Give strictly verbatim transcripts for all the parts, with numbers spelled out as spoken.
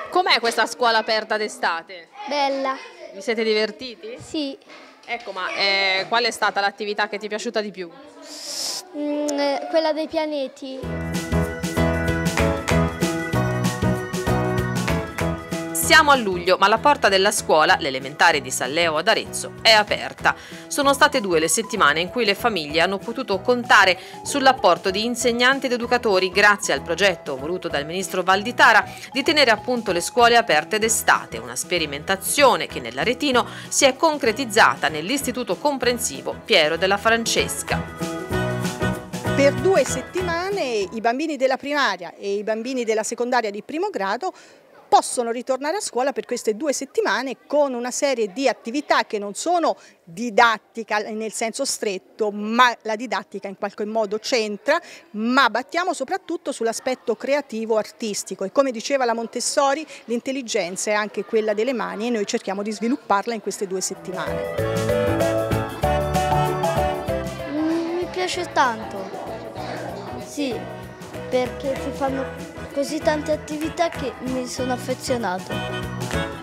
Com'è questa scuola aperta d'estate? Bella. Vi siete divertiti? Sì. Ecco, ma eh, qual è stata l'attività che ti è piaciuta di più? Mm, eh, quella dei pianeti. Siamo a luglio, ma la porta della scuola, l'elementare di San Leo ad Arezzo, è aperta. Sono state due le settimane in cui le famiglie hanno potuto contare sull'apporto di insegnanti ed educatori grazie al progetto voluto dal ministro Valditara di tenere appunto le scuole aperte d'estate, una sperimentazione che nell'Aretino si è concretizzata nell'Istituto Comprensivo Piero della Francesca. Per due settimane i bambini della primaria e i bambini della secondaria di primo grado possono ritornare a scuola per queste due settimane con una serie di attività che non sono didattica nel senso stretto, ma la didattica in qualche modo c'entra, ma battiamo soprattutto sull'aspetto creativo artistico e come diceva la Montessori l'intelligenza è anche quella delle mani e noi cerchiamo di svilupparla in queste due settimane. Mi piace tanto, sì, perché si fanno così tante attività che mi sono affezionato.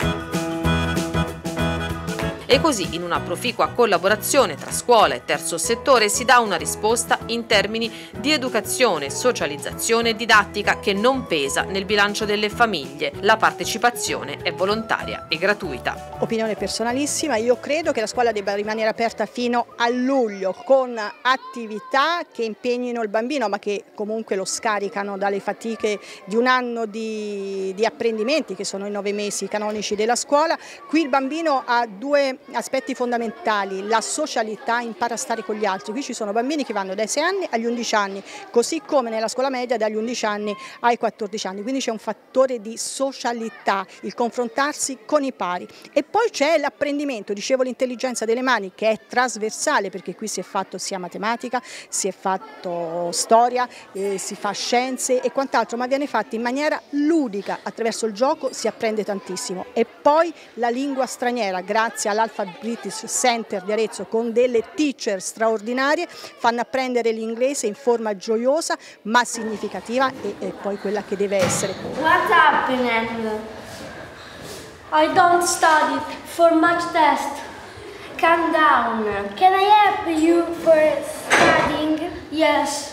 E così, in una proficua collaborazione tra scuola e terzo settore, si dà una risposta in termini di educazione, socializzazione e didattica che non pesa nel bilancio delle famiglie. La partecipazione è volontaria e gratuita. Opinione personalissima, io credo che la scuola debba rimanere aperta fino a luglio con attività che impegnino il bambino ma che comunque lo scaricano dalle fatiche di un anno di, di apprendimenti che sono i nove mesi canonici della scuola. Qui il bambino ha due aspetti fondamentali, la socialità, impara a stare con gli altri. Qui ci sono bambini che vanno dai sei anni agli undici anni, così come nella scuola media dagli undici anni ai quattordici anni, quindi c'è un fattore di socialità, il confrontarsi con i pari. E poi c'è l'apprendimento, dicevo l'intelligenza delle mani che è trasversale perché qui si è fatto sia matematica, si è fatto storia, eh, si fa scienze e quant'altro, ma viene fatto in maniera ludica, attraverso il gioco si apprende tantissimo. E poi la lingua straniera, grazie alla Alpha British Center di Arezzo con delle teacher straordinarie fanno apprendere l'inglese in forma gioiosa ma significativa e, e poi quella che deve essere. What's happening? I don't study for much test. Calm down. Can I help you for studying? Yes.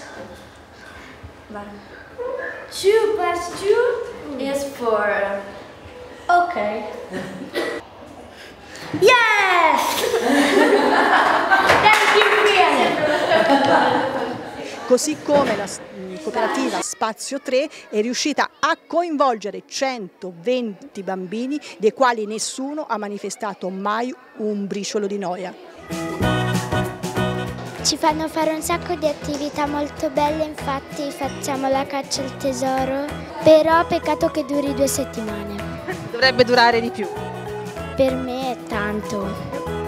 Two plus two is four. Okay. Yes! Thank you, Così come la cooperativa Spazio tre è riuscita a coinvolgere centoventi bambini, dei quali nessuno ha manifestato mai un briciolo di noia. Ci fanno fare un sacco di attività molto belle, infatti facciamo la caccia al tesoro, però peccato che duri due settimane. Dovrebbe durare di più. Per me è tanto.